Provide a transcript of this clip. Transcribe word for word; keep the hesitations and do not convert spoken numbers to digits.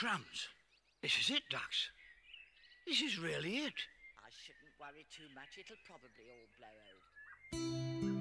Crumbs. This is it, Dux. This is really it. I shouldn't worry too much. It'll probably all blow over.